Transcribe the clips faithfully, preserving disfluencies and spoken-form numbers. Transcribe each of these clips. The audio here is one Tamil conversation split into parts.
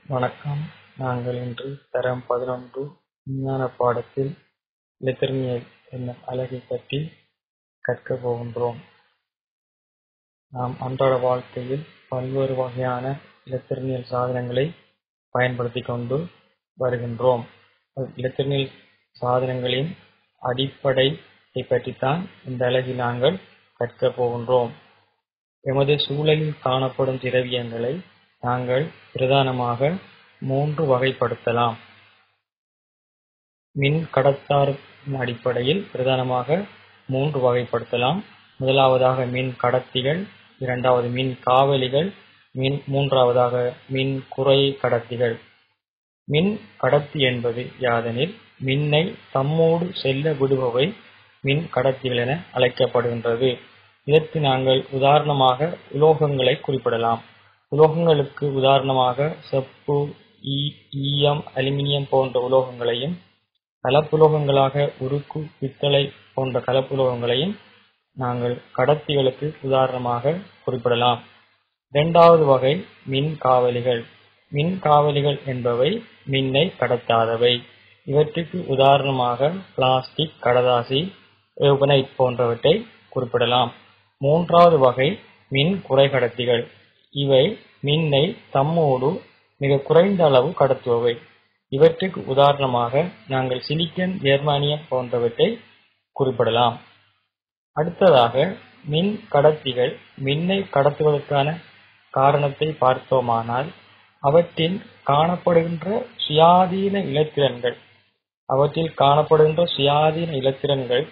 வணக்கம். நாங்கள் இன்று தரம் பதினொன்று விஞ்ஞான பாடத்தில் இலத்திரனியல் என்னும் அலகைப் பற்றி கற்கப் போகின்றோம். நாம் அன்றாட வாழ்க்கையில் பல்வேறு வகையான இலத்திரனியல் சாதனங்களை பயன்படுத்திக் கொண்டு வருகின்றோம். இலத்திரனியல் சாதனங்களின் அடிப்படையை பற்றித்தான் இந்த அலகில் நாங்கள் கற்கப் போகின்றோம். எமது சூழலில் காணப்படும் திரவியங்களை நாங்கள் பிரதானமாக மூன்று வகைப்படுத்தலாம். மின் கடத்தாரின் அடிப்படையில் பிரதானமாக மூன்று வகைப்படுத்தலாம். முதலாவதாக மின் கடத்திகள், இரண்டாவது மின் காவலிகள், மின் மூன்றாவதாக மின் குறை கடத்திகள். மின் கடத்தி என்பது யாதெனில் மின்னை தம்மோடு செல்ல விடுபவை மின் கடத்திகள் என அழைக்கப்படுகின்றது. இதற்கு நாங்கள் உதாரணமாக உலோகங்களை குறிப்பிடலாம். உலோகங்களுக்கு உதாரணமாக செப்பு, ஈயம், அலுமினியம் போன்ற உலோகங்களையும், கலப்புலோகங்களாக உருக்கு, பித்தளை போன்ற கலப்புலோகங்களையும் நாங்கள் கடத்திகளுக்கு உதாரணமாக குறிப்பிடலாம். இரண்டாவது வகை மின் காவலிகள். மின் காவலிகள் என்பவை மின்னை கடத்தாதவை. இவற்றுக்கு உதாரணமாக பிளாஸ்டிக், கடதாசி, எவனைட் போன்றவற்றை குறிப்பிடலாம். மூன்றாவது வகை மின் குறைகடத்திகள். இவை மின்னை தம்மோடு மிக குறைந்த அளவு கடத்துபவை. இவற்றுக்கு உதாரணமாக நாங்கள் சிலிக்கன், ஜெர்மானியம் போன்றவற்றை குறிப்பிடலாம். அடுத்ததாக மின் கடத்திகள் மின்னை கடத்துவதற்கான காரணத்தை பார்த்தோமானால் அவற்றில் காணப்படுகின்ற சுயாதீன இலத்திரன்கள் அவற்றில் காணப்படுகின்ற சுயாதீன இலத்திரன்கள்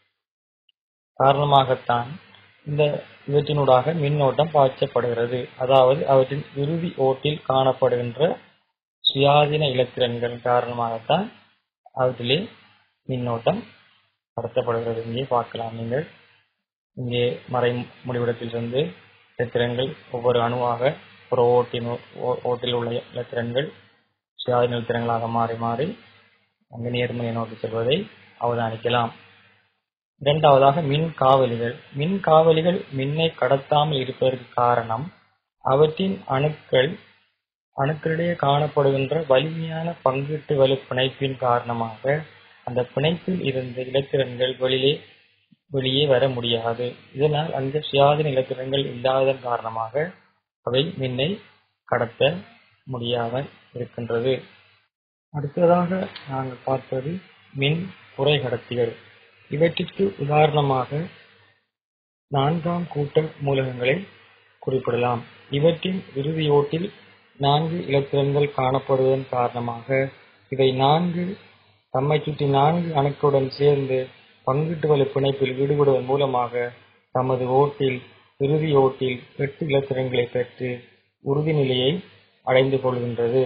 காரணமாகத்தான் இந்த இவற்றினூடாக மின்னோட்டம் பாய்ச்சப்படுகிறது. அதாவது அவற்றின் இறுதி ஓட்டில் காணப்படுகின்ற சுயாதீன இலத்திரன்கள் காரணமாகத்தான் அவற்றிலே மின்னோட்டம் கடத்தப்படுகிறது. இங்கே பார்க்கலாம். நீங்கள் இங்கே மறை முடிவிடத்திலிருந்து இலத்திரன்கள் ஒவ்வொரு அணுவாக ஒரு ஓட்டின் ஓட்டில் உள்ள இலத்திரன்கள் சுயாதீன இலத்திரன்களாக மாறி மாறி அங்கு நேர்மறை நோக்கி செல்வதை அவதானிக்கலாம். இரண்டாவதாக மின் காவலிகள். மின் காவலிகள் மின்னை கடத்தாமல் இருப்பதற்கு காரணம் அவற்றின் அணுக்கள் அணுக்களிடையே காணப்படுகின்ற வலிமையான பங்கீட்டு வலு பிணைப்பின் காரணமாக அந்த பிணைப்பில் இருந்து இலத்திரன்கள் வெளியே வெளியே வர முடியாது. இதனால் அந்த சுயாதீன இலத்திரன்கள் இல்லாததன் காரணமாக அவை மின்னை கடத்த முடியாமல் இருக்கின்றது. அடுத்ததாக நாங்கள் பார்ப்பது மின் குறை கடத்திகள். இவற்றிற்கு உதாரணமாக நான்காம் கூட்ட மூலகங்களை குறிப்பிடலாம். இவற்றின் இறுதியோட்டில் நான்கு இலத்திரன்கள் காணப்படுவதன் காரணமாக இவை நான்கு தம்மை சுற்றி நான்கு அணுக்களுடன் சேர்ந்து பங்கீட்டு வலு பிணைப்பில் ஈடுபடுவதன் மூலமாக தமது ஓட்டில் இறுதி ஓட்டில் எட்டு இலத்திரன்களை பெற்று உறுதி நிலையை அடைந்து கொள்கின்றது.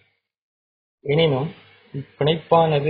எனினும் இப்பிணைப்பானது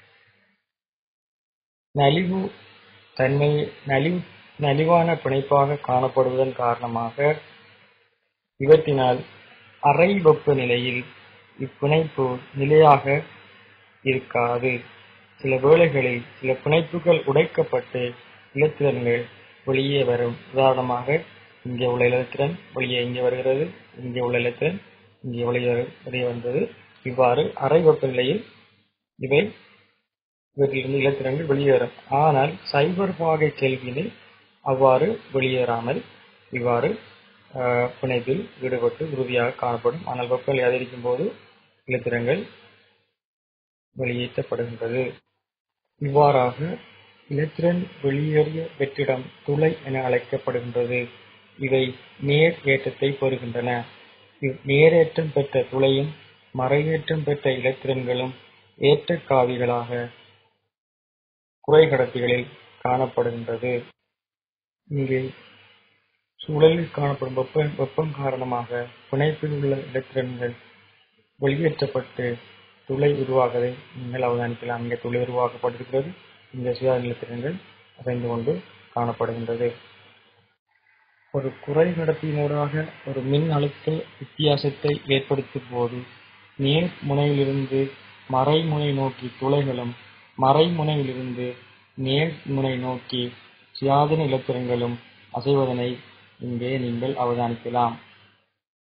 நலிவு தன்மை நலிவு நலிவான பிணைப்பாக காணப்படுவதன் காரணமாக இவற்றினால் அறை வெப்பநிலையில் இப்பிணைப்பு நிலையாக இருக்காது. சில வேளைகளில் சில பிணைப்புகள் உடைக்கப்பட்டு இலத்திரன்கள் வெளியே வரும். உதாரணமாக இங்கே உள்ள இலத்திரன் வெளியே இங்கே வருகிறது, இங்கே உள்ள இலத்திரன் இங்கே வெளியே வெளியே வந்தது. இவ்வாறு அறை வெப்பநிலையில் இவை இவற்றிலிருந்து இலத்திரன்கள் வெளியேறும். ஆனால் சைபர் பாகை கெல்வினில் அவ்வாறு வெளியேறாமல் இவ்வாறு பிணைப்பில் ஈடுபட்டு உறுதியாக காணப்படும். ஆனால் வெப்பநிலை அதிகரிக்கும் போது இலத்திரன்கள் வெளியேற்றப்படுகின்றது. இவ்வாறாக இலத்திரன் வெளியேறிய வெற்றிடம் துளை என அழைக்கப்படுகின்றது. இவை நேர் ஏற்றத்தை பெறுகின்றன. நேரேற்றம் பெற்ற துளையும் மறையேற்றம் பெற்ற இலத்திரன்களும் ஏற்றக்காவிகளாக குறை கடத்திகளில் காணப்படுகின்றது. இங்கே சூழலில் காணப்படும் வெப்ப வெப்பம் காரணமாக பிணைப்பில் உள்ள இலத்திரன்கள் வெளியேற்றப்பட்டு துளை உருவாகுவதை நீங்கள் அவதானிக்கலாம். இங்கே துளை உருவாக்கப்பட்டிருக்கிறது. இந்த சுயாதீன இலத்திரன்கள் அசைந்து கொண்டு காணப்படுகின்றது. ஒரு குறை கடத்தியினூடாக ஒரு மின் அழுத்த வித்தியாசத்தை ஏற்படுத்தும் போது நேர் முனையிலிருந்து மறைமுனை நோக்கி துளைகளும் மறைமுனையிலிருந்து நேர்முனை நோக்கி சுயாதீன இலத்திரன்களும் அசைவதனை இங்கே நீங்கள் அவதானிக்கலாம்.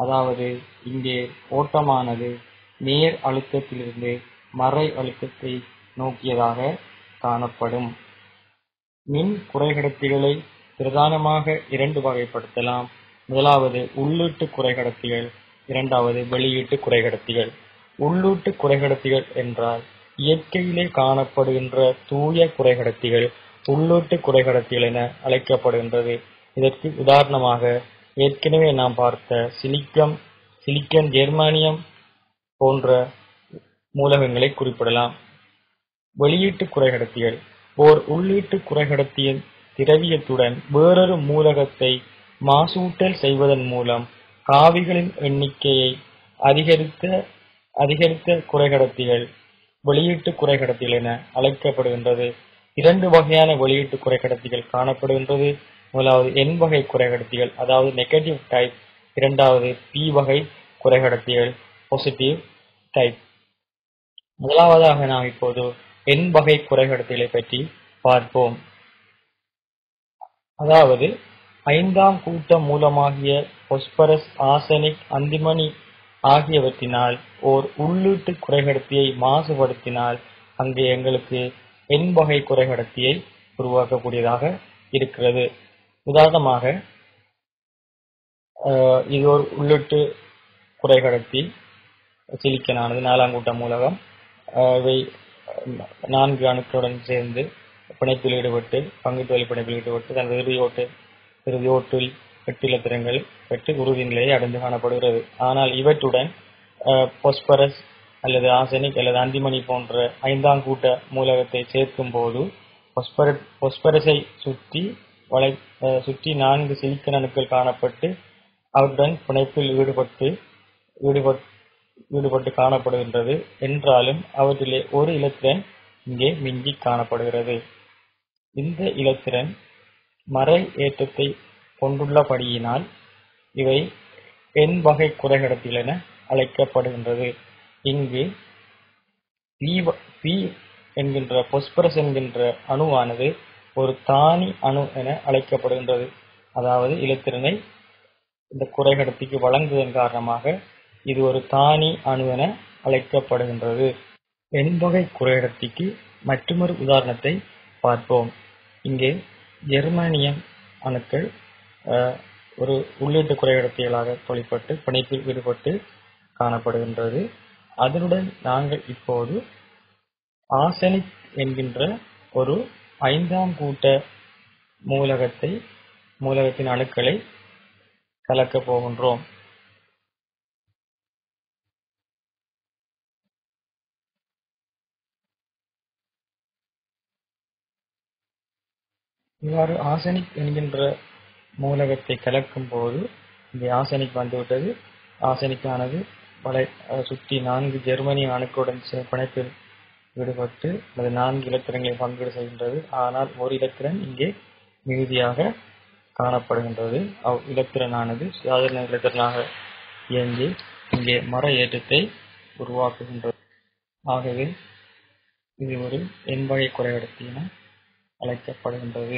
அதாவது இங்கே ஓட்டமானது நேர் அழுத்தத்திலிருந்து மறை அழுத்தத்தை நோக்கியதாக காணப்படும். மின் குறைகடத்திகளை பிரதானமாக இரண்டு வகைப்படுத்தலாம். முதலாவது உள்ளீட்டு குறைகடத்திகள், இரண்டாவது வெளியீட்டு குறைகடத்திகள். உள்ளீட்டு குறைகடத்திகள் என்றால் இயற்கையிலே காணப்படுகின்ற தூய குறைகடத்திகள் உள்ளீட்டு குறைகடத்திகள் என அழைக்கப்படுகின்றது. இதற்கு உதாரணமாக ஏற்கனவே நாம் பார்த்த சிலிக்கம் சிலிக்கன் ஜெர்மானியம் போன்ற மூலகங்களை குறிப்பிடலாம். வெளியீட்டு குறைகடத்திகள் ஓர் உள்ளீட்டு குறைகடத்தியின் திரவியத்துடன் வேறொரு மூலகத்தை மாசூட்டல் செய்வதன் மூலம் காவிகளின் எண்ணிக்கையை அதிகரித்த அதிகரித்த குறைகடத்திகள் வெளியீட்டு குறைகடத்திகள் என அழைக்கப்படுகின்றது. இரண்டு வகையான வெளியீட்டு குறைகடத்திகள் காணப்படுகின்றது. முதலாவது என் வகை குறைகடத்திகள், அதாவது நெகட்டிவ் டைப். இரண்டாவது பி வகை குறைகடத்திகள், பாசிட்டிவ் டைப். முதலாவதாக நாம் இப்போது என் வகை குறைகடத்திகளை பற்றி பார்ப்போம். அதாவது ஐந்தாம் கூட்ட மூலமாகிய பாஸ்பரஸ், ஆர்சனிக், அந்திமனி ஆகியவற்றினால் ஓர் உள்ளீட்டு குறைகடத்தியை மாசுபடுத்தினால் அங்கே எங்களுக்கு என் வகை குறைகடத்தியை உருவாக்கக்கூடியதாக இருக்கிறது. உதாரணமாக இது ஒரு உள்ளீட்டு குறைகடத்தி சிலிக்கனானது நாலாம் கூட்ட மூலகம். இவை நான்கு அணுக்களுடன் சேர்ந்து பிணைப்பில் ஈடுபட்டு பங்குத்தொழில் பிணைப்பில் ஈடுபட்டு தனது இறுதியோட்டு இறுதியோட்டில் எட்டு இலத்திரங்கள் பெற்று உறுதி நிலையை அடைந்து காணப்படுகிறது. ஆனால் இவற்றுடன் பாஸ்பரஸ் அல்லது ஆர்சனிக் அல்லது அந்திமனி போன்ற ஐந்தாம் கூட்ட மூலகத்தை சேர்க்கும் போது பாஸ்பரஸை சுற்றி வளை சுற்றி நான்கு சிலிக்கன் அணுக்கள் காணப்பட்டு அவற்றுடன் பிணைப்பில் ஈடுபட்டு ஈடுபட்டு ஈடுபட்டு காணப்படுகின்றது. என்றாலும் அவற்றிலே ஒரு இலத்திரன் இங்கே மிஞ்சி காணப்படுகிறது. இந்த இலத்திரன் மறை ஏற்றத்தை கொண்டுள்ளபடியினால் இவை என் வகை குறைகடத்திகள் என அழைக்கப்படுகின்றது. இங்கு பி என்கின்ற பாஸ்பரஸ் என்கின்ற அணுவானது ஒரு தானி அணு என அழைக்கப்படுகின்றது. அதாவது இலத்திரனை இந்த குறைகடத்திக்கு வழங்குவதன் காரணமாக இது ஒரு தானி அணு என அழைக்கப்படுகின்றது. என் வகை குறைகடத்திக்கு மற்றொரு உதாரணத்தை பார்ப்போம். இங்கே ஜெர்மானியம் அணுக்கள் ஒரு உள்ளீட்டு குறைகடத்திகளாக தொழிற்பட்டு பிணைப்பில் ஈடுபட்டு காணப்படுகின்றது. அதனுடன் நாங்கள் இப்போது ஆர்சனிக் என்கின்ற ஒரு ஐந்தாம் கூட்ட மூலகத்தை மூலகத்தின் அணுக்களை கலக்கப் போகின்றோம். இவ்வாறு ஆர்சனிக் என்கின்ற மூலகத்தை கலக்கும் போது இங்கே ஆர்சனிக் வந்துவிட்டது. ஆர்சனிக் ஆனது வளை சுற்றி நான்கு ஜெர்மனிய அணுக்களுடன் பிணைப்பில் ஈடுபட்டு அது நான்கு இலத்திரங்களை பங்கீடு செய்கின்றது. ஆனால் ஒரு இலத்திரன் இங்கே மிகுதியாக காணப்படுகின்றது. அவ் இலத்திரனானது சாதாரண இலத்திரனாக இயங்கி இங்கே மர ஏற்றத்தை உருவாக்குகின்றது. ஆகவே இது ஒரு என் வகை குறைகடத்தி என அழைக்கப்படுகின்றது.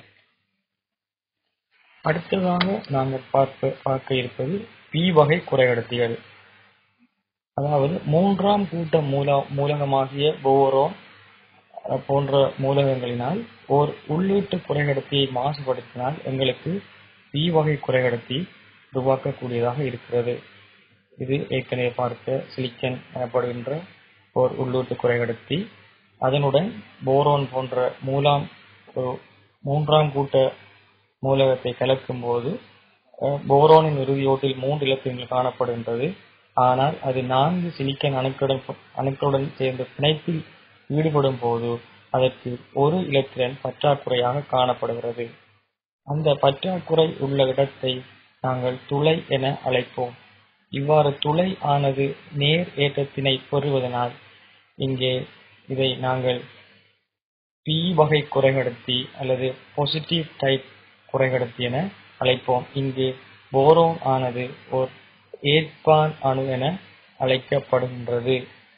அடுத்ததாக நாங்கள் பார்க்க பார்க்க இருப்பது பி வகை குறைகடத்திகள். அதாவது மூன்றாம் கூட்ட மூல மூலகமாகிய போரோன் போன்ற மூலகங்களினால் ஓர் உள்ளீட்டு குறைகடத்தியை மாசுபடுத்தினால் எங்களுக்கு பி வகை குறைகடத்தி உருவாக்கக்கூடியதாக இருக்கிறது. இது ஏற்கனவே பார்த்த சிலிக்கன் எனப்படுகின்ற ஓர் உள்ளீட்டு குறைகடத்தி. அதனுடன் போரோன் போன்ற மூலாம் மூன்றாம் கூட்ட மூலகத்தை கலக்கும் போது போரோனின் இறுதியோட்டில் மூன்று இலத்திரங்கள் காணப்படுகின்றது. ஆனால் அது நான்கு சிலிக்கன் அணுக்களுடன் அணுக்களுடன் சேர்ந்த பிணைப்பில் ஈடுபடும் போது அதற்கு ஒரு இலத்திரன் பற்றாக்குறையாக காணப்படுகிறது. அந்த பற்றாக்குறை உள்ள இடத்தை நாங்கள் துளை என அழைப்போம். இவ்வாறு துளை ஆனது நேர் ஏற்றத்தினை பெறுவதனால் இங்கே இதை நாங்கள் பி வகை குறைகடத்தி அல்லது பாசிட்டிவ் டைப் குறைகடத்தி என அழைப்போம். இங்கு போரோன் ஆனது ஒரு ஏற்பான் அணு என அழைக்கப்படுகின்றது.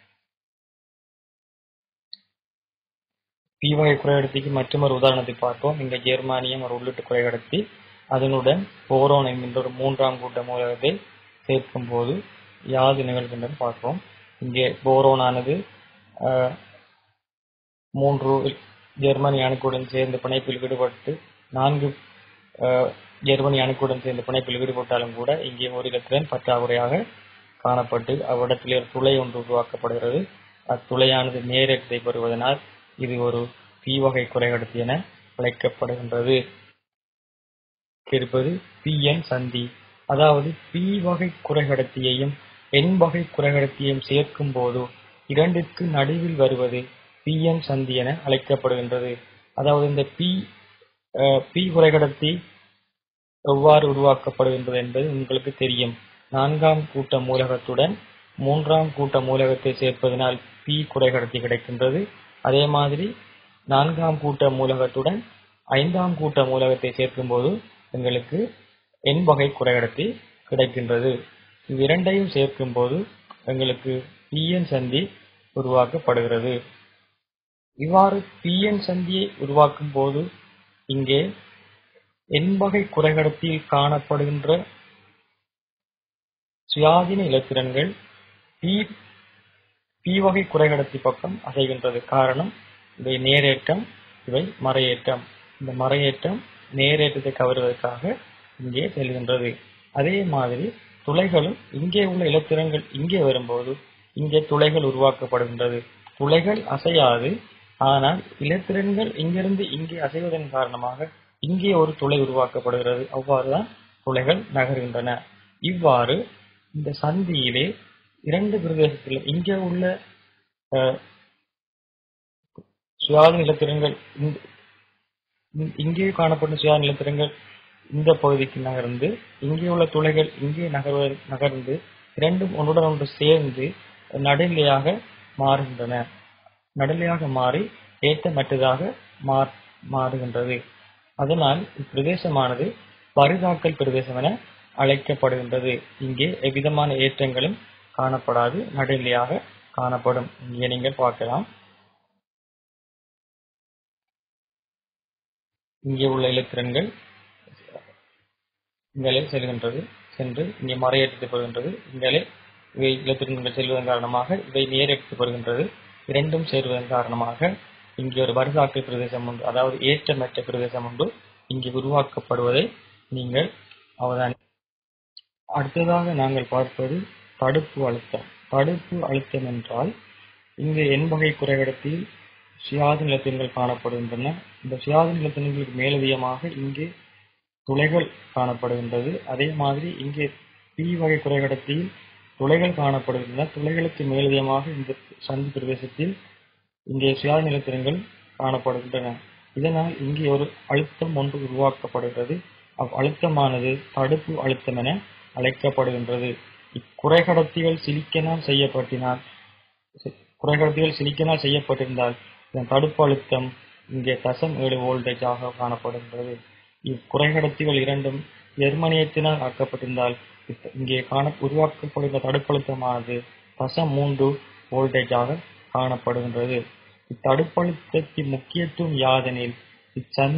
பி வகை குறைகடத்திக்கு மற்றொரு உதாரணத்தை பார்ப்போம். இங்க ஜெர்மானியம் ஒரு உள்ளிட்டு குறைகடத்தி, அதனுடன் போரோன் என்கின்ற ஒரு மூன்றாம் கூட்ட மூலகத்தை சேர்க்கும் போது யாது நிகழ்கின்றன பார்ப்போம். இங்கே போரோனானது மூன்று ஜெர்மனி அணுக்களுடன் சேர்ந்த பிணைப்பில் ஈடுபட்டு நான்கு ஜெர்மனி அணுக்களுடன் சேர்ந்த பிணைப்பில் ஈடுபட்டாலும் கூட இங்கே ஒரு இலத்திரன் பற்றாக்குறையாக காணப்பட்டு அவ்விடத்தில் ஒரு துளை ஒன்று உருவாக்கப்படுகிறது. அத்துளையானது நேரத்தை பெறுவதனால் இது ஒரு பி வகை குறைகடத்தி என அழைக்கப்படுகின்றது. இருப்பது பி என் சந்தி. அதாவது பி வகை குறைகடத்தியையும் என் வகை குறைகடத்தியையும் சேர்க்கும் போது இரண்டிற்கு நடுவில் வருவது பி என் சந்தி என அழைக்கப்படுகின்றது. அதாவது இந்த பி பி குறைகடத்தி எவ்வாறு உருவாக்கப்படுகின்றது என்பது உங்களுக்கு தெரியும். நான்காம் கூட்ட மூலகத்துடன் மூன்றாம் கூட்ட மூலகத்தை சேர்ப்பதனால் பி குறைகடத்தி கிடைக்கின்றது. அதே மாதிரி நான்காம் கூட்ட மூலகத்துடன் ஐந்தாம் கூட்ட மூலகத்தை சேர்க்கும் போது எங்களுக்கு என் வகை குறைகடத்தி கிடைக்கின்றது. இவ்விரண்டையும் சேர்க்கும் போது எங்களுக்கு பி என் சந்தி உருவாக்கப்படுகிறது. இவ்வாறு பி என் சந்தியை உருவாக்கும் போது இங்கே என் வகை குறைகடத்தியில் காணப்படுகின்ற சுயாதீன இலத்திரன்கள் பி வகை குறைகடத்தி பக்கம் அசைகின்றது. காரணம் இவை நேரேற்றம், இவை மறையேற்றம். இந்த மறையேற்றம் நேரேற்றத்தை கவருவதற்காக இங்கே செல்கின்றது. அதே மாதிரி துளைகளும் இங்கே உள்ள இலத்திரன்கள் இங்கே வரும்போது இங்கே துளைகள் உருவாக்கப்படுகின்றது. துளைகள் அசையாது, ஆனால் இலத்திரன்கள் இங்கிருந்து இங்கே அசைவதன் காரணமாக இங்கே ஒரு துளை உருவாக்கப்படுகிறது. அவ்வாறுதான் துளைகள் நகர்கின்றன. இவ்வாறு இந்த சந்தியிலே இரண்டு பிரதேசத்தில் இங்கே உள்ள சுயாதீன நிலத்திரங்கள் இங்கே காணப்படும் சுயாதீன நிலத்திரங்கள் இந்த பகுதிக்கு நகர்ந்து இங்கே உள்ள துளைகள் இங்கே நகர்வ நகர்ந்து இரண்டும் ஒன்றுடன் ஒன்று சேர்ந்து நடுநிலையாக மாறுகின்றன. நடுநிலையாக மாறி ஏற்றமற்றதாக மாறுகின்றது. அதனால் இப்பிரதேசமானது பரிதாக்கல் பிரதேசம் என அழைக்கப்படுகின்றது. இங்கே எவ்விதமான ஏற்றங்களும் காணப்படாது, நடுநிலையாக காணப்படும். இங்கே நீங்கள் பார்க்கலாம், இங்கே உள்ள இலத்திரன்கள் இங்கே செல்கின்றது, சென்று இங்கே மறையேற்றத்தை பெறுகின்றது. இங்கே இவை இலத்திரன்கள் செல்வதன் காரணமாக இவை நேரேற்றத்தை பெறுகின்றது. இரண்டும் சேர்வதன் காரணமாக இங்கே ஒரு பரிதாக்கல் பிரதேசம் உண்டு, அதாவது ஏற்றமற்ற பிரதேசம் உண்டு இங்கே உருவாக்கப்படுவதை நீங்கள் அவதானி. அடுத்ததாக நாங்கள் பார்ப்பது தடுப்பு அழுத்தம். தடுப்பு அழுத்தம் என்றால் இங்கு என் வகை குறைகடத்தில் சுயாதீன நிலத்திரன்கள் காணப்படுகின்றன. இந்த சுயாதீன நிலத்திரன்களுக்கு மேலதிகமாக இங்கே துளைகள் காணப்படுகின்றது. அதே மாதிரி இங்கே பி வகை குறைகடத்தில் துளைகள் காணப்படுகின்றன. துளைகளுக்கு மேலதிகமாக இந்த சந்தி பிரதேசத்தில் இங்கே சுயாதீன நிலத்திரன்கள் காணப்படுகின்றன. இதனால் இங்கே ஒரு அழுத்தம் ஒன்று உருவாக்கப்படுகிறது. அவ் அழுத்தமானது தடுப்பு அழுத்தம் என அழைக்கப்படுகின்றது. இக்குறைகடத்திகள் சிலிக்கனால் செய்யப்பட்டினால் குறைகடத்திகள் சிலிக்கனால் செய்யப்பட்டிருந்தால் இதன் தடுப்பு அழுத்தம் இங்கே தசம் ஏழு வோல்டேஜ் ஆக காணப்படுகின்றது. இக்குறைகடத்திகள் இரண்டும் ஜெர்மனியத்தினால் ஆக்கப்பட்டிருந்தால் இங்கே காண உருவாக்கப்படுகின்ற தடுப்பழுத்தமானது தசம் மூன்று வோல்டேஜ் ஆக காணப்படுகின்றது. இத்தடுப்பழுத்தத்தின் முக்கியத்துவம் யாதெனில் இச்சந்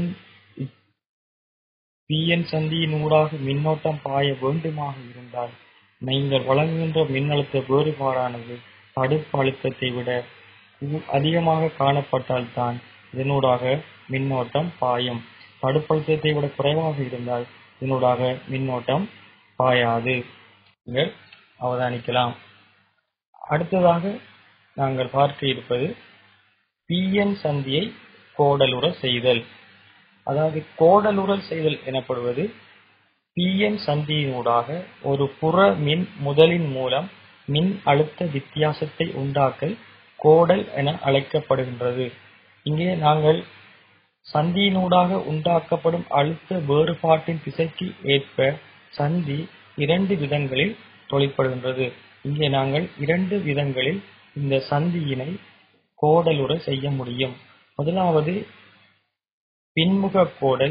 பி என் சந்தியினூடாக மின்னோட்டம் பாய வேண்டுமாக இருந்தால் நீங்கள் வழங்குகின்ற மின்னழுத்த வேறுபாடானது தடுப்பு அழுத்தத்தை விட அதிகமாக காணப்பட்டால் தான் இதனூடாக மின்னோட்டம் பாயும். தடுப்பழுத்தத்தை விட குறைவாக இருந்தால் இதனூடாக மின்னோட்டம் பாயாது. நீங்கள் அவதானிக்கலாம். அடுத்ததாக நாங்கள் பார்க்க இருப்பது பி என் சந்தியை கோடலுற செய்தல். அதாவது கோடலுறல் செய்தல் எனப்படுவது பி என் சந்தியினூடாக ஒரு புற மின் முதலின் மூலம் மின் அழுத்த வித்தியாசத்தை உண்டாக்கல் கோடல் என அழைக்கப்படுகின்றது. இங்கே நாங்கள் சந்தியினூடாக உண்டாக்கப்படும் அழுத்த வேறுபாட்டின் திசைக்கு ஏற்ப சந்தி இரண்டு விதங்களில் தொழிற்படுகின்றது. இங்கே நாங்கள் இரண்டு விதங்களில் இந்த சந்தியினை கோடலுற செய்ய முடியும். முதலாவது பின்முக கோடல்,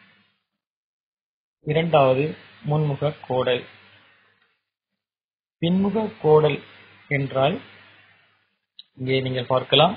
இரண்டாவது முன்முக கோடல். பின்முக கோடல் என்றால் இங்கே நீங்கள் பார்க்கலாம்,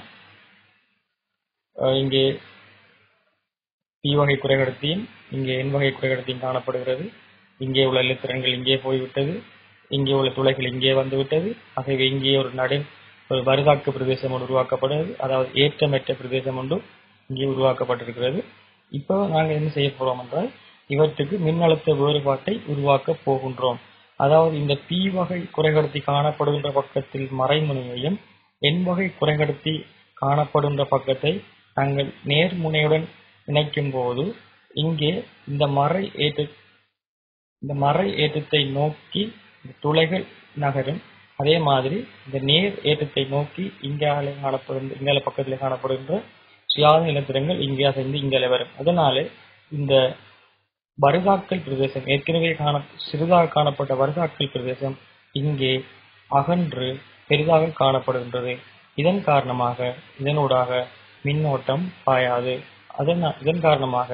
இங்கே பி வகை குறைகடத்தியும் இங்கே என் வகை குறைகடத்தியும் காணப்படுகிறது. இங்கே உள்ள இலத்திரன்கள் இங்கே போய்விட்டது. இங்கே உள்ள துளைகள் இங்கே வந்துவிட்டது. ஆகவே இங்கே ஒரு நடு ஒரு வருதாக்கு பிரதேசம் ஒன்று உருவாக்கப்படுகிறது. அதாவது ஏற்றமற்ற பிரதேசம் ஒன்று இங்கே உருவாக்கப்பட்டிருக்கிறது. இப்போ நாங்கள் என்ன செய்ய போறோம் என்றால் இவற்றுக்கு மின்னழுத்த வேறுபாட்டை உருவாக்க போகின்றோம். அதாவது இந்த பி வகை குறைகடத்தி காணப்படுகின்ற பக்கத்தில் மறைமுனையையும் என் வகை குறைகடத்தி காணப்படுகின்ற பக்கத்தை நாங்கள் நேர்முனையுடன் இணைக்கும் போது இங்கே இந்த மறை ஏற்ற இந்த மறை ஏற்றத்தை நோக்கி துளைகள் நகரும். அதே மாதிரி இந்த நேர் ஏற்றத்தை நோக்கி இங்கால காணப்படுகின்ற இங்கால பக்கத்தில் காணப்படுகின்ற சுயாத நிலத்திரங்கள் இங்கே அசைந்து இங்கால வரும். அதனால இந்த வருதாக்கல் பிரதேசம் ஏற்கனவே காண சிறிதாக காணப்பட்ட வருதாக்கல் பிரதேசம் இங்கே அகன்று பெரிதாக காணப்படுகின்றது. இதன் காரணமாக இதனூடாக மின்னோட்டம் பாயாது. அதன் இதன் காரணமாக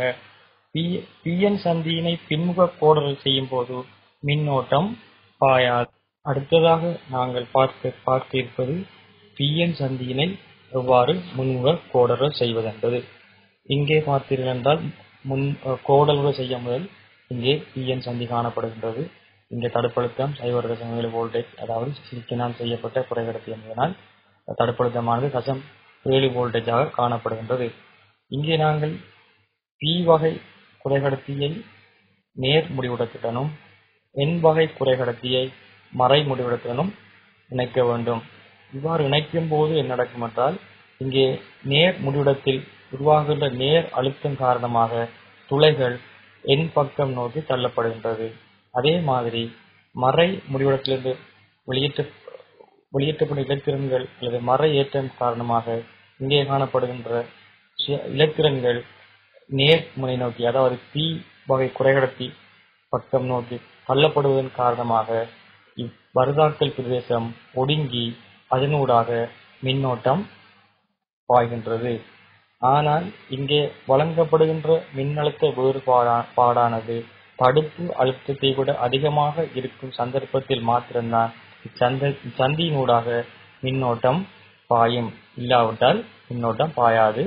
பிஎன் சந்தியினை பின்முக கோடல் செய்யும் போது மின்னோட்டம் பாயாது. அடுத்ததாக நாங்கள் பார்க்க பார்க்க இருப்பது பிஎன் சந்தியினை எவ்வாறு முன்முக கோடல் செய்வதென்பது. இங்கே பார்த்தீர்கள் என்றால் முன் கோடல்கள் செய்ய முதல் இங்கே பிஎன் சந்தி காணப்படுகின்றது. இங்கே தடுப்பழுத்தம் சைபர் தசம் ஏழு வோல்டேஜ், அதாவது சிலிக்கினால் செய்யப்பட்ட குறைகடத்தி என்பதனால் தடுப்பழுத்தமானது தசம் ஏழு வோல்டேஜாக காணப்படுகின்றது. இங்கே நாங்கள் பி வகை குறைகடத்தியை நேர் முடிவுடத்துடனும் என் வகை குறைகடத்தியை மறை முடிவுடத்துடனும் இணைக்க வேண்டும். இவ்வாறு இணைக்கும் போது என்ன நடக்கும் என்றால் இங்கே நேர் முடிவிடத்தில் உருவாகின்ற நேர் அழுத்தம் காரணமாக துளைகள் என் பக்கம் நோக்கி தள்ளப்படுகின்றது. அதே மாதிரி மறை முடிவிடத்திலிருந்து வெளியேற்ற வெளியேற்றப்படும் இலத்திரன்கள் அல்லது மறை ஏற்றம் காரணமாக இங்கே காணப்படுகின்ற இலத்திரன்கள் நேர் முனை நோக்கி, அதாவது பி வகை குறைகடத்தி பக்கம் நோக்கி தள்ளப்படுவதன் காரணமாக இவ்வருதாக்கல் பிரதேசம் ஒடுங்கி அதனூடாக மின்னோட்டம் பாய்கின்றது. ஆனால் இங்கே வழங்கப்படுகின்ற மின்னழுத்த வேறுபாடானது தடுப்பு அழுத்தத்தை விட அதிகமாக இருக்கும் சந்தர்ப்பத்தில் மாத்திரம்தான் இச்சந்த சந்தியினூடாக மின்னோட்டம் பாயும். இல்லாவிட்டால் மின்னோட்டம் பாயாது.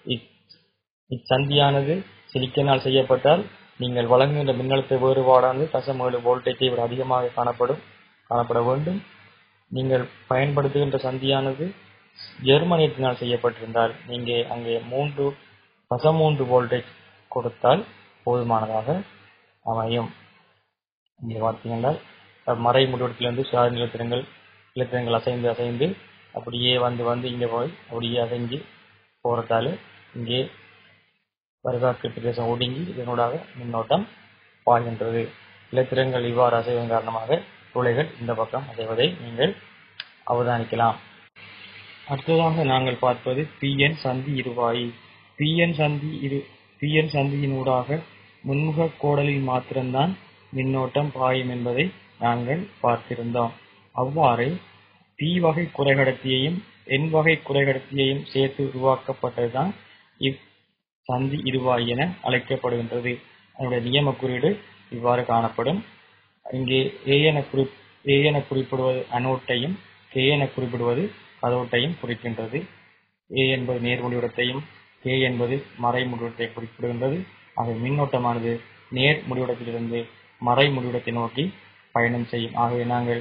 இச்சந்தியானது சிலிக்கனால் செய்யப்பட்டால் நீங்கள் வழங்குகின்ற மின்னழுத்த வேறுபாடானது தசம் ஏழு வோல்டேஜை விட அதிகமாக காணப்படும் காணப்பட வேண்டும். நீங்கள் பயன்படுத்துகின்ற சந்தியானது ஜெர்மனியத்தினால் செய்யப்பட்டிருந்தால் நீங்க அங்கே மூன்று தசம் மூன்று வோல்டேஜ் கொடுத்தால் போதுமானதாக அமையும். இங்கே பார்த்தீங்கன்னா மறை முடிவத்திலிருந்து சுயாத நிலத்திரங்கள் நிலத்திரங்கள் அசைந்து அசைந்து அப்படியே வந்து வந்து இங்கே போய் அப்படியே அசைஞ்சு போறதால இங்கே வருதாக்கு பிரதேசம் ஒடுங்கி இதனூடாக மின்னோட்டம் பாய்கின்றது. நிலத்திரங்கள் இவ்வாறு அசைவதன் காரணமாக துளைகள் இந்த பக்கம் அசைவதை நீங்கள் அவதானிக்கலாம். அடுத்ததாக நாங்கள் பார்ப்பது பிஎன் சந்தி இருவாயி. பிஎன் சந்தி இரு பிஎன் சந்தியினூடாக முன்முக கோடலில் மாத்திரம்தான் மின்னோட்டம் பாயும் என்பதை நாங்கள் பார்த்திருந்தோம். அவ்வாறு பி வகை குறைகடத்தியையும் என் வகை குறைகடத்தியையும் சேர்த்து உருவாக்கப்பட்டதுதான் இவ் சந்தி இருவாய் என அழைக்கப்படுகின்றது. அதனுடைய நியம குறியீடு இவ்வாறு காணப்படும். இங்கே ஏ என குறி ஏ என குறிப்பிடுவது அனோட்டையும் கே என குறிப்பிடுவது கதோட்டையும் குறிக்கின்றது. ஏ என்பது நேர் முடிவிடத்தையும் கே என்பது மறை முடிவிடத்தை குறிப்பிடுகின்றது. ஆக மின்னோட்டமானது நேர் முடிவிடத்திலிருந்து மறை முடிவிடத்தை நோக்கி பயணம் செய்யும். ஆகவே நாங்கள்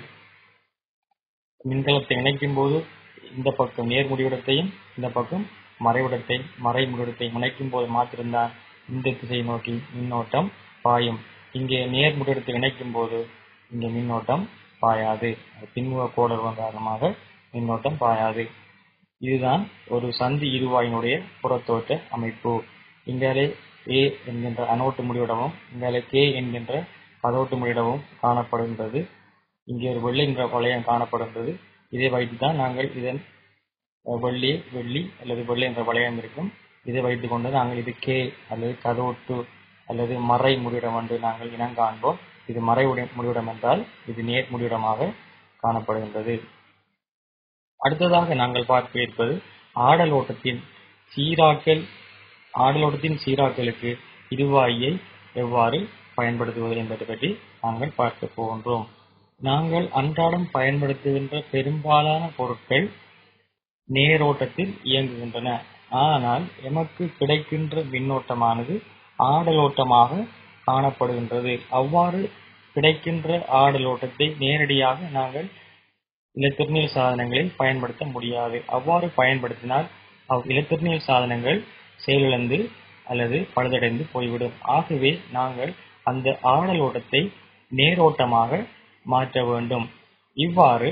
மின்கலத்தை இணைக்கும் போது இந்த பக்கம் நேர் முடிவிடத்தையும் இந்த பக்கம் மறைவிடத்தை மறை முடிவிடத்தை இணைக்கும் போது மாத்திருந்தால் இந்த திசையை நோக்கி மின்னோட்டம் பாயும். இங்கே நேர் முடிவிடத்தை இணைக்கும் போது இங்கே மின்னோட்டம் பாயாது. பின்முக கோடல் காரணமாக மின்னோட்டம் பாயாது. இதுதான் ஒரு சந்தி இருவாயினுடைய புறத்தோற்ற அமைப்பு. இங்காலே ஏ என்கின்ற அனோட்டு முடிவிடமும் இங்காலே கே என்கின்ற கதோட்டு முடிவிடமும் காணப்படுகின்றது. இங்கே ஒரு வெள்ளி என்ற வளையம் காணப்படுகின்றது. இதை வைத்துதான் நாங்கள் இதன் வெள்ளி வெள்ளி அல்லது வெள்ளி என்ற வளையம் இருக்கும். இதை வைத்துக் கொண்டு நாங்கள் இது கே அல்லது கதோட்டு அல்லது மறை முடிவிடம் என்று நாங்கள் இனம் காண்போம். இது மறை முடிவிடம் என்றால் இது நேர் முடிவிடமாக காணப்படுகின்றது. அடுத்ததாக நாங்கள் பார்க்க இருப்பது ஆடல் ஓட்டத்தின் சீராக்கல். ஆடலோட்டத்தின் சீராக்கலுக்கு இருவாயை எவ்வாறு பயன்படுத்துவது என்பதை பற்றி நாங்கள் பார்க்க போகின்றோம். நாங்கள் அன்றாடம் பயன்படுத்துகின்ற பெரும்பாலான பொருட்கள் நேரோட்டத்தில் இயங்குகின்றன. ஆனால் எமக்கு கிடைக்கின்ற மின்னோட்டமானது ஆடலோட்டமாக காணப்படுகின்றது. அவ்வாறு கிடைக்கின்ற ஆடலோட்டத்தை நேரடியாக நாங்கள் இலத்திரனியல் சாதனங்களில் பயன்படுத்த முடியாது. அவ்வாறு பயன்படுத்தினால் அவ் இலத்திரனியல் சாதனங்கள் செயலிழந்து அல்லது பழுதடைந்து போய்விடும். ஆகவே நாங்கள் அந்த ஆடலோட்டத்தை நேரோட்டமாக மாற்ற வேண்டும். இவ்வாறு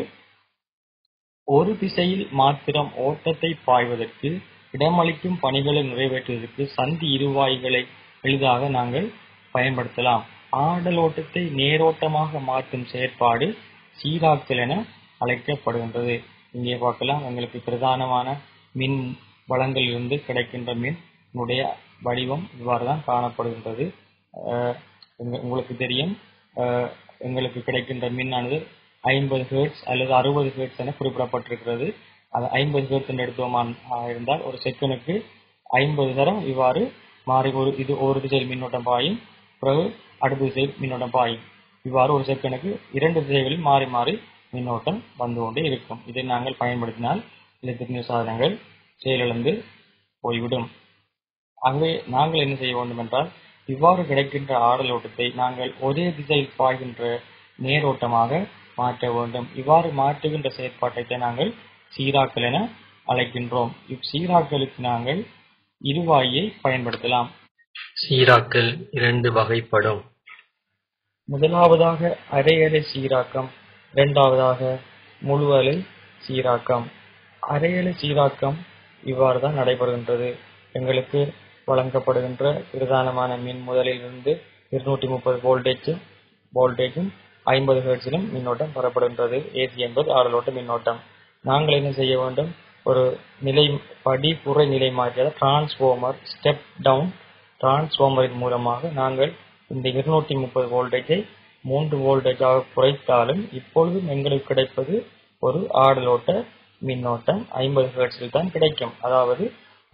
ஒரு திசையில் மாத்திரம் ஓட்டத்தை பாய்வதற்கு இடமளிக்கும் பணிகளை நிறைவேற்றுவதற்கு சந்தி இருவாய்களை எளிதாக நாங்கள் பயன்படுத்தலாம். ஆடலோட்டத்தை நேரோட்டமாக மாற்றும் செயற்பாடு சீராக்கல் என அழைக்கப்படுகின்றது. இங்கே பார்க்கலாம், எங்களுக்கு பிரதானமான மின் வளங்களில் இருந்து கிடைக்கின்ற மின்னுடைய வடிவம் இவ்வாறு தான் காணப்படுகின்றது. உங்களுக்கு தெரியும், எங்களுக்கு கிடைக்கின்ற மின்னானது ஐம்பது ஹெர்ட்ஸ் அல்லது அறுபது ஹெர்ட்ஸ் என குறிப்பிடப்பட்டிருக்கிறது. அது ஐம்பது ஹெர்ட்ஸ் என்று எடுத்தோமாக இருந்தால் ஒரு செகண்டுக்கு ஐம்பது தரம் இவ்வாறு மாறி ஒரு இது ஒரு திசையில் மின்னோட்டம் பாயும், பிறகு அடுத்த திசையில் மின்னோட்டம் பாயும். இவ்வாறு ஒரு செகண்டுக்கு இரண்டு திசைகளில் மாறி மாறி மின்னோட்டம் வந்து கொண்டே இருக்கும். இதை நாங்கள் பயன்படுத்தினால் இலத்திரனியல் சாதனங்கள் செயலிழந்து போய்விடும். ஆகவே நாங்கள் என்ன செய்ய வேண்டும் என்றால், இவ்வாறு கிடைக்கின்ற ஆடலோட்டத்தை நாங்கள் ஒரே திசையில் பாய்கின்ற நேரோட்டமாக மாற்ற வேண்டும். இவ்வாறு மாற்றுகின்ற செயற்பாட்டை நாங்கள் சீராக்கல் என அழைக்கின்றோம். இச்சீராக்கலுக்கு நாங்கள் இருவாயை பயன்படுத்தலாம். சீராக்கல் இரண்டு வகைப்படும். முதலாவதாக அரை அலை சீராக்கம், இரண்டாவதாக முழு அலை சீராக்கம். அரை அலை சீராக்கம் இவ்வாறு தான் நடைபெறுகின்றது. எங்களுக்கு வழங்கப்படுகின்ற பிரதானமான மின் முதலிலிருந்து இருநூற்றி முப்பது வோல்டேஜ் வோல்டேஜும் ஐம்பது ஹெர்ட்ஸிலும் மின்னோட்டம் பெறப்படுகின்றது. ஏசி என்பது ஆடலோட்ட மின்னோட்டம். நாங்கள் என்ன செய்ய வேண்டும், ஒரு நிலை படி குறை நிலை மாற்றிய டிரான்ஸ்ஃபார்மர் ஸ்டெப் டவுன் டிரான்ஸ்ஃபார்மரின் மூலமாக நாங்கள் இந்த இருநூற்றி முப்பது வோல்டேஜை மூன்று வோல்டேஜாக குறைத்தாலும் இப்பொழுதும் எங்களுக்கு கிடைப்பது ஒரு ஆடலோட்ட மின்னோட்டம் ஐம்பது ஹெர்ட்ஸில் தான் கிடைக்கும். அதாவது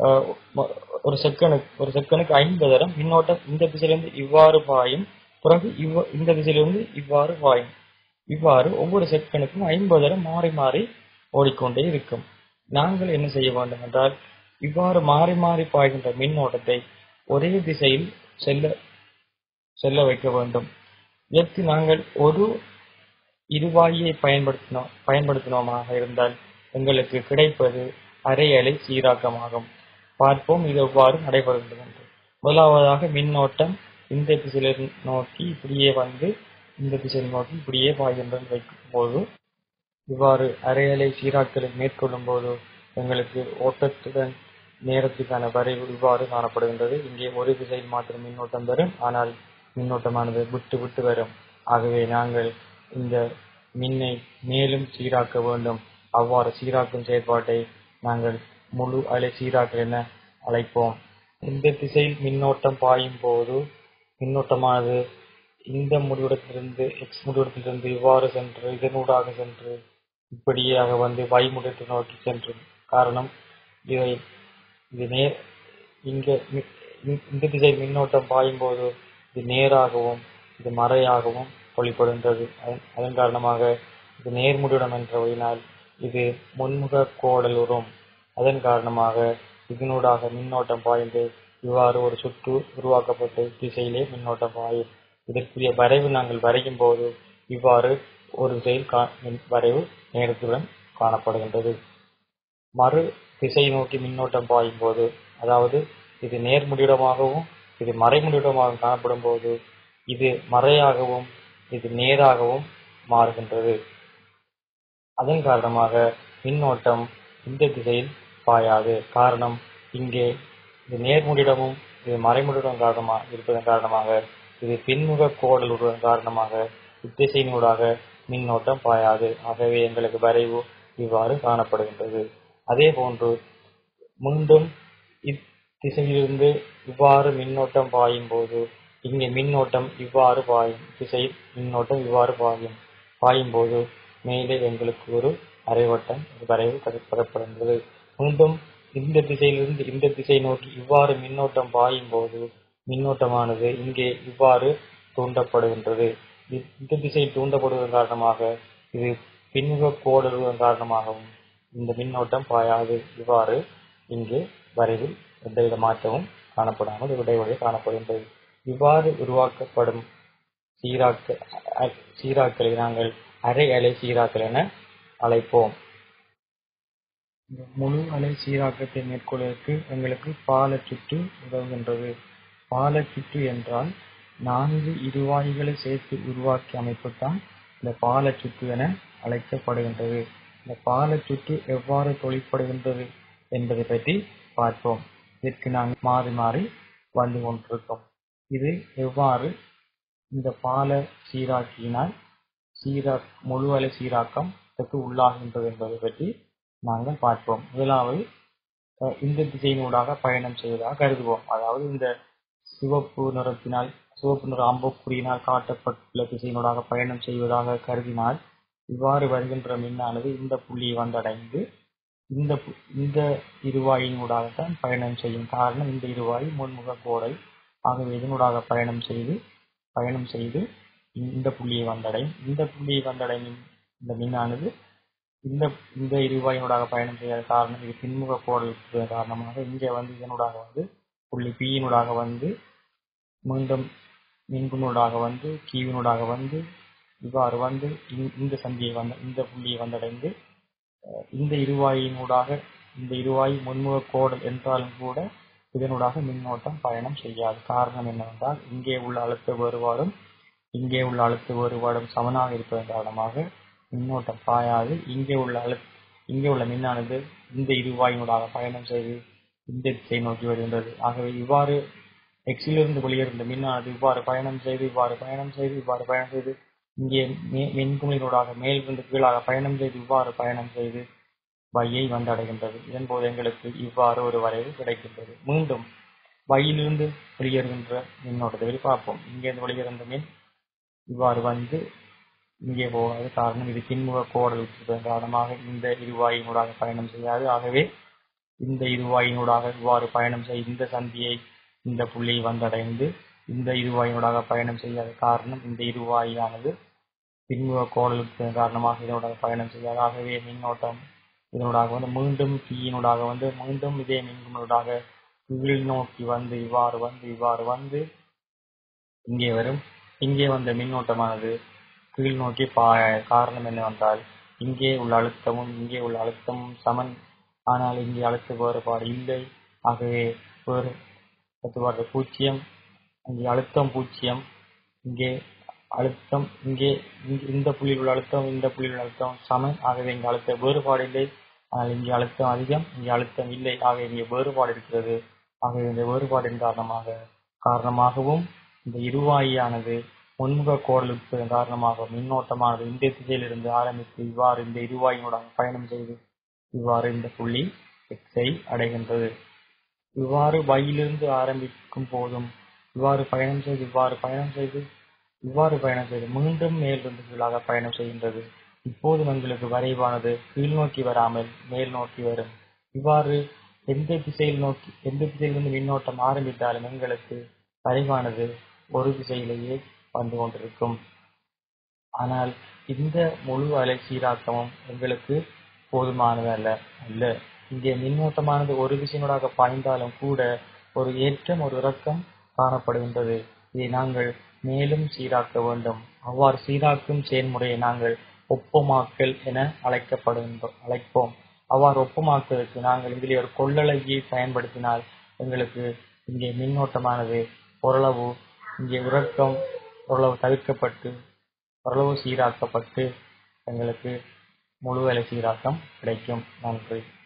ஒரு செகண்டுக்கு ஒரு செகண்டுக்கு ஐம்பது தரம் மின்னோட்டம் இந்த திசையிலிருந்து இவ்வாறு பாயும், பிறகு இவ் இந்த திசையிலிருந்து இவ்வாறு பாயும். இவ்வாறு ஒவ்வொரு செகண்டுக்கும் ஐம்பது தரம் மாறி மாறி ஓடிக்கொண்டே இருக்கும். நாங்கள் என்ன செய்ய வேண்டும் என்றால், இவ்வாறு மாறி மாறி பாய்கின்ற மின்னோட்டத்தை ஒரே திசையில் செல்ல செல்ல வைக்க வேண்டும். இதற்கு நாங்கள் ஒரு இருவாயை பயன்படுத்தினோம் பயன்படுத்தினோமாக இருந்தால் எங்களுக்கு கிடைப்பது அரை அலை சீராக்கமாகும். பார்ப்போம் இது எவ்வாறு நடைபெறுகின்றது என்று. முதலாவதாக மின்னோட்டம் இந்த திசையில் நோக்கி இப்படியே வந்து இந்த திசையில் நோக்கி இப்படியே பாய்கின்றது வைக்கும் போது, இவ்வாறு அரை அலை சீராக்கலை மேற்கொள்ளும் போது எங்களுக்கு ஓட்டத்துடன் நேரத்துக்கான வரைவு இவ்வாறு காணப்படுகின்றது. இங்கே ஒரு திசையில் மாத்திரம் மின்னோட்டம் வரும், ஆனால் மின்னோட்டமானது விட்டு விட்டு வரும். ஆகவே நாங்கள் இந்த மின்னை மேலும் சீராக்க வேண்டும். அவ்வாறு சீராக்கும் செயற்பாட்டை நாங்கள் முழு அலை சீராக்கல் என அழைப்போம். இந்த திசையில் மின்னோட்டம் பாயும் போது மின்னோட்டமானது இந்த முடிவிடத்திலிருந்து எக்ஸ் முடிவிடத்திலிருந்து இவ்வாறு சென்று இதனூடாக சென்று இப்படியாக வந்து y முடிவத்தை நோக்கி சென்று, காரணம் இதை இது நேர் இங்க இந்த திசையில் மின்னோட்டம் பாயும் போது இது நேராகவும் இது மறையாகவும் வெளிப்படுகின்றது. அதன் காரணமாக இது நேர்முடிவிடம் என்றபடினால் இது முன்முக கோடலுறும். அதன் காரணமாக இதனூடாக மின்னோட்டம் பாய்ந்து இவ்வாறு ஒரு சுற்று உருவாக்கப்பட்ட திசையிலே மின்னோட்டம் பாயும். இதற்குரிய வரைவு நாங்கள் வரையும் போது இவ்வாறு ஒரு திசையில் வரைவு நேரத்துடன் காணப்படுகின்றது. மறு திசை நோக்கி மின்னோட்டம் பாயும் போது, அதாவது இது நேர்முடிவிடமாகவும் இது மறைமுடிவிடமாகவும் காணப்படும் போது இது மறையாகவும் இது நேராகவும் மாறுகின்றது. அதன் காரணமாக மின்னோட்டம் இந்த திசையில் பாயாது. காரணம் இங்கே இது நேர்முடிடமும் இது மறைமுடிடம் காரணமாக இருப்பதன் காரணமாக இது பின்முக கோடல் உருவதன் காரணமாக இத்திசையினூடாக மின்னோட்டம் பாயாது. ஆகவே எங்களுக்கு வரைவு இவ்வாறு காணப்படுகின்றது. அதே போன்று மீண்டும் இத்திசையிலிருந்து இவ்வாறு மின்னோட்டம் பாயும் போது இங்கே மின்னோட்டம் இவ்வாறு பாயும் திசையில் மின்னோட்டம் இவ்வாறு பாயும் பாயும் போது மேலே எங்களுக்கு ஒரு அரைவட்டம் வரைவு பெறப்படுகின்றது. மீண்டும் இந்த திசையிலிருந்து இந்த திசை நோக்கி இவ்வாறு மின்னோட்டம் பாயும் போது மின்னோட்டமானது இங்கே இவ்வாறு தூண்டப்படுகின்றது. இந்த திசையில் தூண்டப்படுவதன் காரணமாக இது பின்முக கோடுவதன் காரணமாகவும் இந்த மின்னோட்டம் பாயாது. இவ்வாறு இங்கே வரைவில் எந்தவித மாற்றமும் காணப்படாமல் இடைவெளி காணப்படுகின்றது. இவ்வாறு உருவாக்கப்படும் சீராக்க அ- சீராக்கலை நாங்கள் அரை அலை சீராக்கல் என அழைப்போம். இந்த முழு அலை சீராக்கத்தை மேற்கொள்வதற்கு எங்களுக்கு பாலச்சுற்று உதவுகின்றது. பாலச்சுற்று என்றால் நான்கு இருவாய்களை சேர்த்து உருவாக்கிய அமைப்புத்தான் இந்த பாலச்சுற்று என அழைக்கப்படுகின்றது. இந்த பாலச்சுற்று எவ்வாறு தொழிற்படுகின்றது என்பதை பற்றி பார்ப்போம். இதற்கு நாங்கள் மாறி மாறி வந்து கொண்டிருக்கோம். இது எவ்வாறு இந்த பால சீராக்கியினால் சீரா முழு அலை சீராக்கத்துக்கு உள்ளாகின்றது என்பதை பற்றி நாங்கள் பார்ப்போம். முதலாவது அஹ், இந்த திசையினூடாக பயணம் செய்வதாக கருதுவோம். அதாவது இந்த சிவப்பு நிறத்தினால் சிவப்பு நிற அம்புக்குறியினால் காட்டப்பட்டுள்ள திசையினூடாக பயணம் செய்வதாக கருதினால் இவ்வாறு வருகின்ற மின்னானது இந்த புள்ளியை வந்தடைந்து இந்த பு- இந்த இருவாயினூடாகத்தான் பயணம் செய்யும். காரணம் இந்த இருவாய் முன்முக கோடை. ஆகவே இதனூடாக பயணம் செய்து பயணம் செய்து இந்த புள்ளியை வந்தடையும். இந்த புள்ளியை வந்தடையும் இந்த மின்னானது இந்த இந்த இருவாயினூடாக பயணம் செய்யாத காரணம் இது பின்முக கோடல் இருப்பதன் காரணமாக இங்கே வந்து இதனூடாக வந்து புள்ளி பியினூடாக வந்து மீண்டும் மின்குனூடாக வந்து கீவினூடாக வந்து இவ்வாறு வந்து இந்த இந்த சந்தியை வந்த இந்த புள்ளியை வந்தடைந்து அஹ், இந்த இருவாயினூடாக இந்த இருவாய் முன்முக கோடல் என்றாலும் கூட இதனூடாக மின்னோட்டம் பயணம் செய்யாது. காரணம் என்னவென்றால் இங்கே உள்ள அழுத்த வேறுபாடும் இங்கே உள்ள அழுத்த வேறுபாடும் சமனாக இருப்பதன் காரணமாக மின்னோட்டம் பாயாது. இங்கே உள்ள அழு இங்கே உள்ள மின்னானது இந்த இருவாயினூடாக பயணம் செய்து இந்த திசை நோக்கி வருகின்றது. ஆகவே இவ்வாறு எக்ஸிலிருந்து வெளியேறும் மின்னானது இவ்வாறு பயணம் செய்து இவ்வாறு பயணம் செய்து இவ்வாறு பயணம் செய்து இங்கே மே- மின்குமிழூடாக மேலிருந்து கீழாக பயணம் செய்து இவ்வாறு பயணம் செய்து வையை வந்தடைகின்றது. இதன்போது எங்களுக்கு இவ்வாறு ஒரு வரைவு கிடைக்கின்றது. மீண்டும் வையிலிருந்து வெளியேறுகின்ற மின்னோட்டத்தை வெளி பார்ப்போம். இங்கேருந்து வெளியேறுகின்ற மின் இவ்வாறு வந்து இங்கே போகாது. காரணம் இது பின்முக கோடல் இருப்பதன் காரணமாக இந்த இருவாயினூடாக பயணம் செய்யாது. ஆகவே இந்த இருவாயினூடாக இவ்வாறு பயணம் செய்ய இந்த சந்தியை இந்த புள்ளியை வந்தடைந்து இந்த இருவாயினூடாக பயணம் செய்யாத காரணம் இந்த இருவாயானது பின்முக கோடலுக்கு காரணமாக இதனூடாக பயணம் செய்யாது. ஆகவே மின்னோட்டம் இதனூடாக வந்து மீண்டும் தீயினூடாக வந்து மீண்டும் இதே மின்குமிழூடாக கீழ் நோக்கி வந்து இவ்வாறு வந்து இவ்வாறு வந்து இங்கே வரும். இங்கே வந்த மின்னோட்டமானது கீழ் நோக்கி பாய காரணம் என்னவென்றால் இங்கே உள்ள அழுத்தமும் இங்கே உள்ள அழுத்தமும் சமன். ஆனால் இங்கே அழுத்த வேறுபாடு இல்லை. ஆகவே வேறு வேறுபாடு பூஜ்ஜியம். இங்கே அழுத்தம் பூஜ்ஜியம். இங்கே அழுத்தம் இங்கே இங்க- இந்த புள்ளியில் உள்ள அழுத்தம் இந்த புள்ளியில் உள்ள அழுத்தம் சமன். ஆகவே இங்கே அழுத்த வேறுபாடு இல்லை. ஆனால் இங்கே அழுத்தம் அதிகம் இங்கே அழுத்தம் இல்லை. ஆகவே இங்கே வேறுபாடு இருக்கிறது. ஆகவே இந்த வேறுபாடின் காரணமாக காரணமாகவும் இந்த இருவாயியானது முன்முக கோடலுக்கு காரணமாக மின்னோட்டமானது இந்த திசையிலிருந்து ஆரம்பித்து இவ்வாறு இந்த இருவாயினுடன் பயணம் செய்து இவ்வாறு இந்த புள்ளி எக்ஸை அடைகின்றது. இவ்வாறு வையிலிருந்து ஆரம்பிக்கும் போதும் இவ்வாறு பயணம் செய்து இவ்வாறு பயணம் செய்து இவ்வாறு பயணம் செய்து மீண்டும் மேலிருந்து கீழாக பயணம் செய்கின்றது. இப்போது எங்களுக்கு வரைவானது கீழ் நோக்கி வராமல் மேல் நோக்கி வரும். இவ்வாறு எந்த திசையில் நோக்கி எந்த திசையிலிருந்து மின்னோட்டம் ஆரம்பித்தாலும் எங்களுக்கு வரைவானது ஒரு திசையிலேயே வந்து கொண்டிருக்கும். ஆனால் இந்த முழு அலை சீராக்கமும் எங்களுக்கு போதுமானதல்ல அல்ல. இங்கே மின்னோட்டமானது ஒரு திசையினூடாக பாய்ந்தாலும் கூட ஒரு ஏற்றம் ஒரு இறக்கம் காணப்படுகின்றது. இதை நாங்கள் மேலும் சீராக்க வேண்டும். அவ்வாறு சீராக்கும் செயல்முறையை நாங்கள் ஒப்பமாக்கல் என அழைக்கப்படுகின்றோம் அழைப்போம். அவ்வாறு ஒப்பமாக்குவதற்கு நாங்கள் இதிலே ஒரு கொள்ளளவியை பயன்படுத்தினால் எங்களுக்கு இங்கே மின்னோட்டமானது ஓரளவு இங்கே இறக்கம் ஓரளவு தவிர்க்கப்பட்டு ஓரளவு சீராக்கப்பட்டு எங்களுக்கு முழு அலை சீராக்கம் கிடைக்கும். நன்றி.